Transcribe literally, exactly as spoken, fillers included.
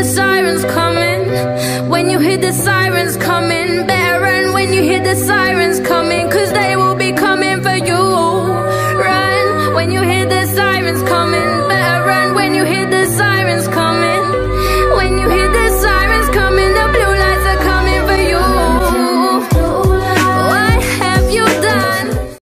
sirens coming, when you hear the sirens coming, better run when you hear the sirens coming, cause they will be coming for you. Run when you hear the sirens coming.